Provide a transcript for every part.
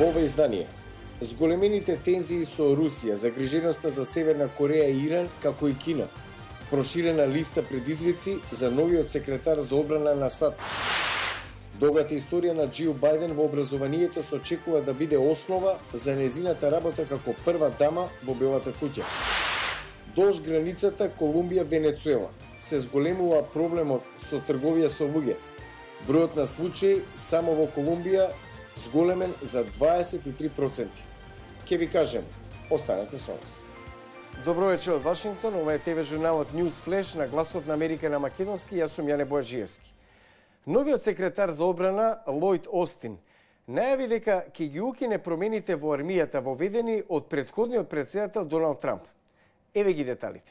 Во ова издание, зголемените тензии со Русија, загриженоста за Северна Кореја и Иран, како и Кина, проширена листа предизвици за новиот секретар за одбрана на САД. Долгата историја на Џил Бајден во образованието се очекува да биде основа за незината работа како прва дама во Белата куќа. Долж границата Колумбија-Венецуела се зголемува проблемот со трговија со луѓе. Бројот на случаи само во Колумбија зголемен за 23%. Ке ви кажем, останете со нас. Добро вечер од Вашингтон, ова е ТВ журналот News Flash на Гласот на Америка на македонски, јас сум Јане Бојаджиевски. Новиот секретар за одбрана Лојд Остин најави дека ќе ги укине промените во армијата воведени од претходниот претседател Доналд Трамп. Еве ги деталите.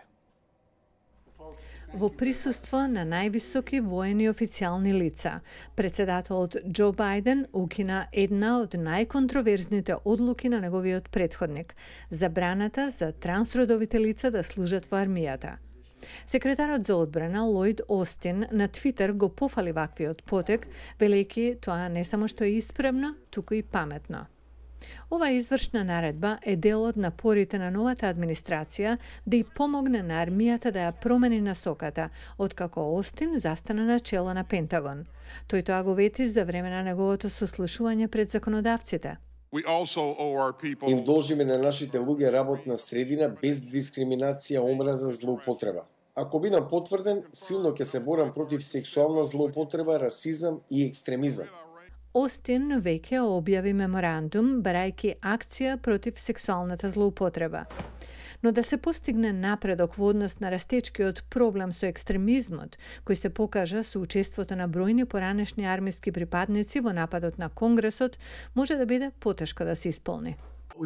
Во присуство на највисоки воени официјални лица, претседателот Џо Бајден укина една од најконтроверзните одлуки на неговиот претходник – забраната за трансродовите лица да служат во армијата. Секретарот за одбрана Лојд Остин на Твитер го пофали ваквиот потек, велејќи тоа не само што е исправно, туку и паметно. Ова извршна наредба е дел од напорите на новата администрација да ја помогне на армијата да ја промени насоката, откако Остин застана на чело на Пентагон. Тој тоа го вети за време на неговото сослушување пред законодавците. Им должиме на нашите луѓе работна средина без дискриминација, омраза, злоупотреба. Ако бидам потврден, силно ќе се борам против сексуална злоупотреба, расизам и екстремизам. Остин веќе објави меморандум барајќи акција против сексуалната злоупотреба. Но да се постигне напредок во однос на растечкиот проблем со екстремизмот, кој се покажа со учеството на бројни поранешни армиски припадници во нападот на Конгресот, може да биде потешко да се исполни.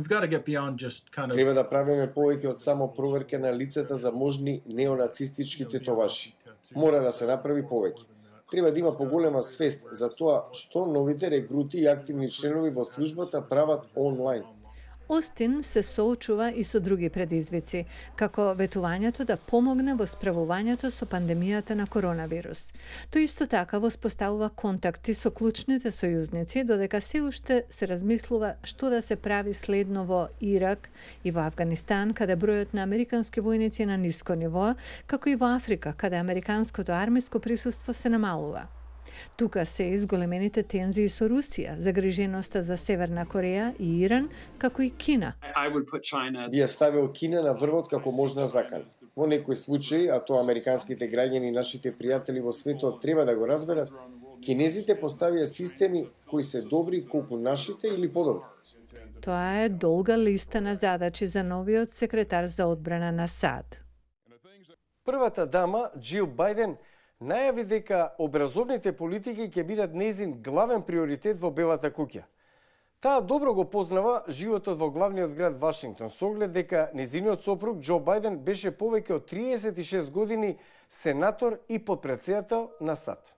Треба да правиме повеќе од само проверка на лицата за можни неонацистички тетоваши. Мора да се направи повеќе. Треба да има поголема свест за тоа што новите рекрути и активни членови во службата прават онлайн. Остин се соочува и со други предизвици, како ветувањето да помогне во справувањето со пандемијата на коронавирус. Тој исто така воспоставува контакти со клучните сојузници, додека се уште се размислува што да се прави следно во Ирак и во Авганистан, каде бројот на американски војници е на ниско ниво, како и во Африка, каде американското армиско присуство се намалува. Тука се изголемените тензии со Русија, загриженоста за Северна Кореја и Иран, како и Кина. Би ја ставил Кина на врвот како можна закана. Во некои случаи, а тоа американските граѓани и нашите пријатели во светот треба да го разберат, кинезите поставија системи кои се добри колку нашите или подобри. Тоа е долга листа на задачи за новиот секретар за одбрана на САД. Првата дама, Џил Бајден, најави дека образовните политики ќе бидат нејзин главен приоритет во Белата куќа. Таа добро го познава животот во главниот град Вашингтон, со оглед дека нејзиниот сопруг Џо Бајден беше повеќе од 36 години сенатор и потпредседател на САД.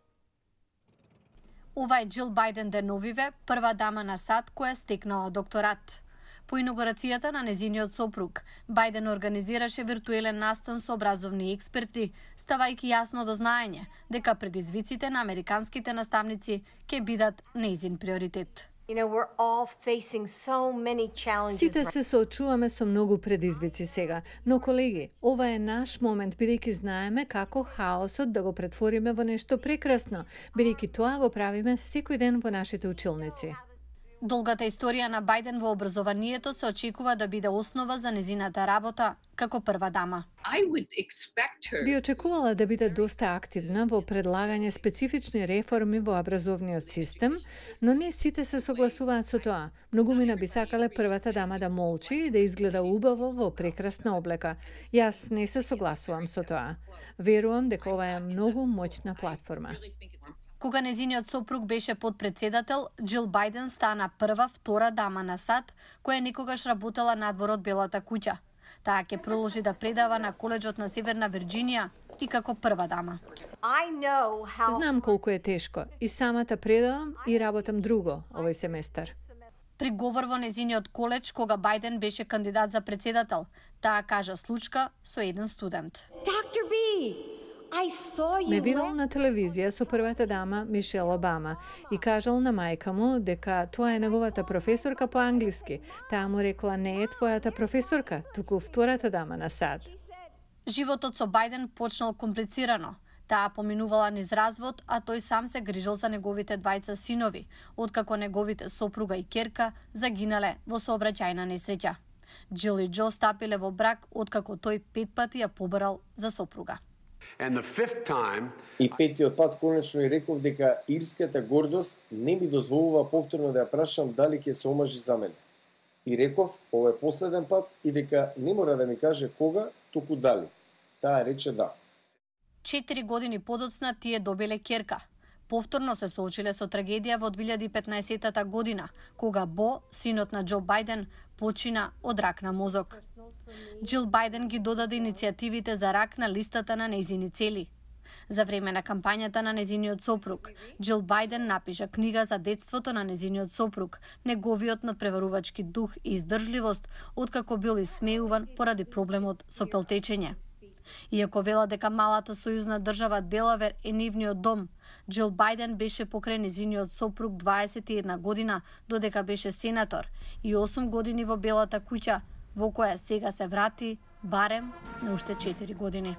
Ова е Џил Бајден деновиве, прва дама на САД која стекнала докторат. По инаугурацијата на незиниот сопруг, Бајден организираше виртуелен настан со образовни експерти, ставајќи јасно до знаење дека предизвиците на американските наставници ќе бидат нејзин приоритет. Сите се соочуваме со многу предизвици сега, но колеги, ова е наш момент, бидејќи знаеме како хаосот да го претвориме во нешто прекрасно, бидејќи тоа го правиме секој ден во нашите училници. Долгата историја на Бајден во образованието се очекува да биде основа за незината работа како прва дама. Би очекувала да биде доста активна во предлагање специфични реформи во образовниот систем, но не сите се согласуваат со тоа. Многумина би сакале првата дама да молчи и да изгледа убаво во прекрасна облека. Јас не се согласувам со тоа. Верувам дека ова е многу моќна платформа. Кога незиниот сопруг беше подпредседател, Џил Бајден стана прва втора дама на САД, која некогаш работела надвор од Белата куќа. Таа ќе продолжи да предава на коледжот на Северна Вирџинија и како прва дама. Знам колку е тешко и самата предавам и работам друго овој семестар. При говор во незиниот коледж, кога Бајден беше кандидат за председател, таа кажа случка со еден студент. Ме видел на телевизија со првата дама Мишел Обама и кажал на мајка му дека тоа е неговата професорка по англиски. Таа му рекла: не е твојата професорка, туку втората дама на САД. Животот со Бајден почнал комплицирано. Таа поминувала низ развод, а тој сам се грижил за неговите двајца синови, откако неговите сопруга и ќерка загинале во сообраќајна несреќа. Джил и Џо стапиле во брак откако тој 5 пати ја побарал за сопруга. И петиот пат конечно и реков дека ирската гордост не ми дозволува повторно да ја прашам дали ќе се омажи за мене. И реков, ова е последен пат и дека не мора да ми каже кога, туку дали. Таа рече да. 4 години подоцна тие добиле ќерка. Повторно се соочиле со трагедија во 2015 година, кога Бо, синот на Џо Бајден, почина од рак на мозок. Џил Бајден ги додаде иницијативите за рак на листата на нејзини цели. За време на кампањата на нејзиниот сопруг, Џил Бајден напиша книга за детството на нејзиниот сопруг, неговиот надпреварувачки дух и издржливост, откако бил исмеуван поради проблемот со пелтечење. Иако вела дека малата сојузна држава Делавер е нивниот дом, Џил Бајден беше покрај нејзиниот сопруг 21 година, додека беше сенатор, и 8 години во Белата куќа, во која сега се врати барем на уште 4 години.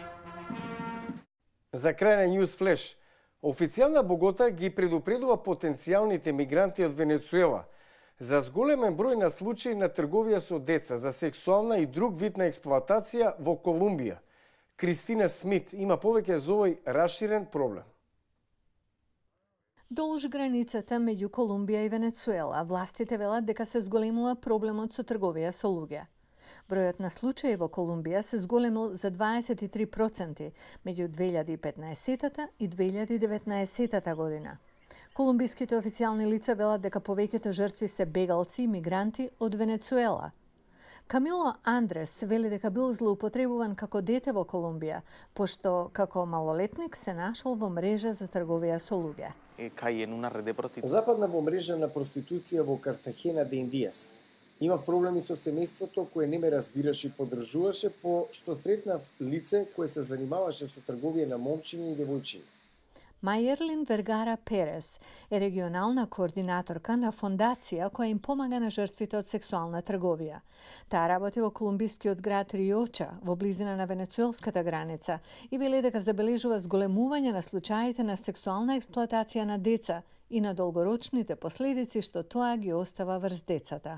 За крај на News Flash, официјална Богота ги предупредува потенцијалните мигранти од Венецуела за зголемен број на случаи на трговија со деца, за сексуална и друг вид на експлоатација во Колумбија. Кристина Смит има повеќе за овој расширен проблем. Долж границата меѓу Колумбија и Венецуела, властите велат дека се зголемува проблемот со трговија со луѓе. Бројот на случаи во Колумбија се зголемил за 23% меѓу 2015 и 2019 година. Колумбиските официјални лица велат дека повеќето жртви се бегалци и мигранти од Венецуела. Камило Андрес вели дека бил злоупотребуван како дете во Колумбија, пошто како малолетник се нашол во мрежа за трговија со луѓе. Западна во мрежа на проституција во Картахена де Индијас. Имав проблеми со семејството кое не ме разбираше и поддржуваше, по што сретнав лице кое се занимаваше со трговија на момчиња и девојчиња. Мајерлин Вергара Перес е регионална координаторка на фондација која им помага на жртвите од сексуална трговија. Таа работи во колумбискиот град Риоча, во близина на венецуелската граница, и вели дека забележува зголемување на случаите на сексуална експлоатација на деца и на долгорочните последици што тоа ги остава врз децата.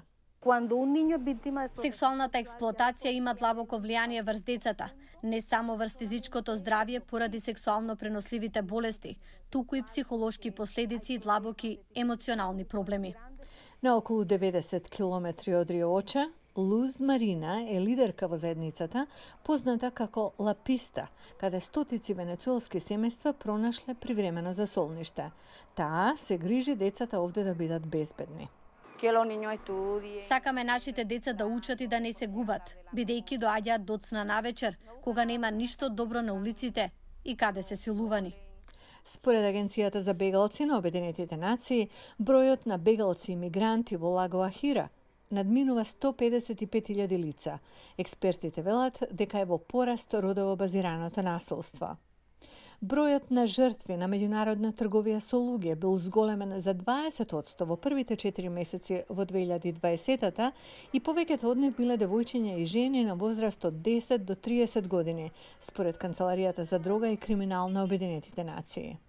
Сексуалната експлоатација има длабоко влијание врз децата, не само врз физичкото здравје поради сексуално преносливите болести, туку и психолошки последици и длабоки емоционални проблеми. На околу 90 километри од Риоча, Луз Марина е лидерка во заедницата, позната како Лаписта, каде стотици венецуелски семејства пронашле привремено засолниште. Таа се грижи децата овде да бидат безбедни. Сакаме нашите деца да учат и да не се губат, бидејќи доаѓаат доцна навечер, кога нема ништо добро на улиците и каде се силувани. Според Агенцијата за бегалци на Обединетите нации, бројот на бегалци и мигранти во Лагоа Хира надминува 155.000 лица. Експертите велат дека е во пораст родово базираното насилство. Бројот на жртви на меѓународна трговија со луѓе бил зголемен за 20% во првите 4 месеци во 2020 и повеќето од нив биле девојчиња и жени на возраст од 10 до 30 години, според Канцеларијата за дрога и криминал на Обединетите нации.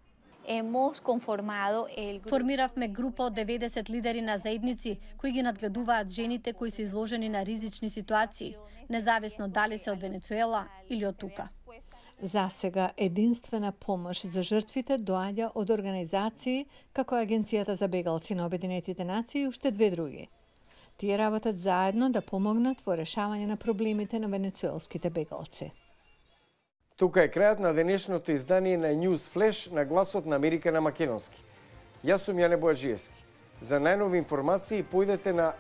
Формиравме група од 90 лидери на заедници кои ги надгледуваат жените кои се изложени на ризични ситуации, независно дали се од Венецуела или од тука. За сега единствена помош за жртвите доаѓа од организации како Агенцијата за бегалци на Обединетите нации и уште 2 други. Тие работат заедно да помогнат во решавање на проблемите на венецуелските бегалци. Тука е крајот на денешното издание на News Flash на Гласот на Америка на македонски. Јас сум Јане Бојаджиевски. За најнови информации појдете на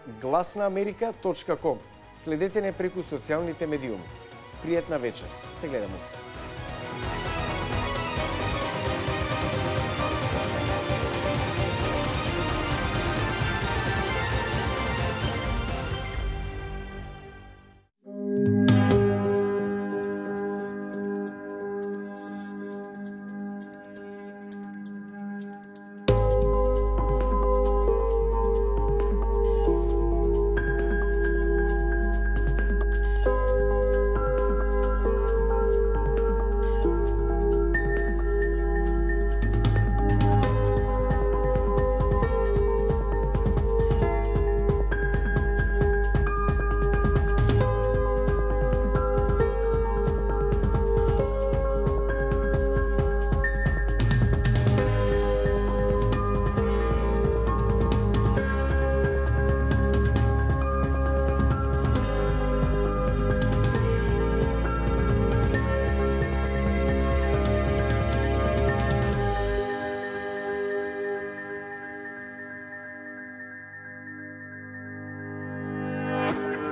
glasnaamerika.com. Следете не преку социјалните медиуми. Пријатна вечер. Се гледаме.